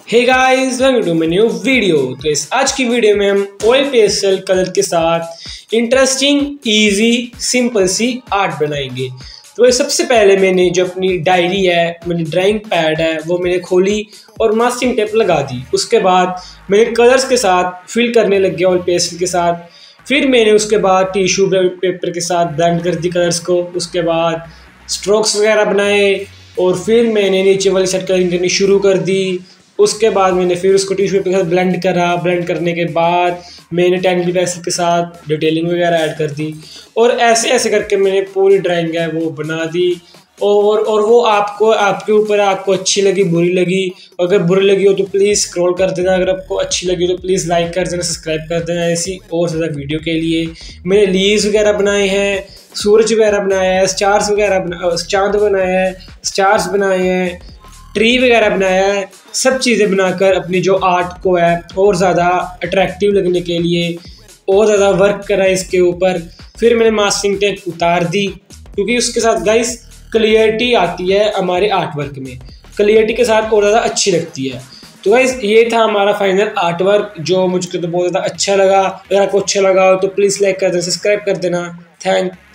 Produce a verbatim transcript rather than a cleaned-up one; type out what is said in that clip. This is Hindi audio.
Hey guys, welcome to my new video. तो इस आज की वीडियो में हम ऑयल पेस्टल कलर के साथ इंटरेस्टिंग इजी सिंपल सी आर्ट बनाएंगे। तो सबसे पहले मैंने जो अपनी डायरी है, मेरी ड्राइंग पैड है, वो मैंने खोली और मास्किंग टेप लगा दी। उसके बाद मैंने कलर्स के साथ फिल करने लग गया ऑयल पेस्टल के साथ। फिर मैंने उसके बाद टिश्यू पेपर के साथ ब्लेंड कर दी कलर्स को। उसके बाद स्ट्रोक्स वगैरह बनाए और फिर मैंने नीचे वाली साइड कलरिंग करनी शुरू कर दी। उसके बाद मैंने फिर उसको टिश्यू पेपर के साथ ब्लेंड करा। ब्लेंड करने के बाद मैंने टैंगली पेंसिल के साथ डिटेलिंग वगैरह ऐड कर दी और ऐसे ऐसे करके मैंने पूरी ड्राइंग है वो बना दी। और और वो आपको आपके ऊपर आपको अच्छी लगी बुरी लगी, अगर बुरी लगी हो तो प्लीज़ स्क्रॉल कर देना, अगर आपको अच्छी लगी तो प्लीज़ लाइक कर देना, सब्सक्राइब कर देना। ऐसी और ज़्यादा वीडियो के लिए मैंने लीव्स वगैरह बनाए हैं, सूरज वगैरह बनाया है, स्टार्स वगैरह बना चाँद बनाया है, स्टार्स बनाए हैं, ट्री वगैरह बनाया है। सब चीज़ें बनाकर अपनी जो आर्ट को है और ज़्यादा अट्रैक्टिव लगने के लिए और ज़्यादा वर्क करा इसके ऊपर। फिर मैंने मास्किंग टेप उतार दी क्योंकि उसके साथ गाइस क्लियरिटी आती है हमारे आर्ट वर्क में, क्लियरिटी के साथ और ज़्यादा अच्छी लगती है। तो गाइस ये था हमारा फाइनल आर्ट वर्क जो मुझको तो बहुत ज़्यादा अच्छा लगा। अगर आपको अच्छा लगा हो तो प्लीज़ लाइक कर देना, सब्सक्राइब कर देना। थैंक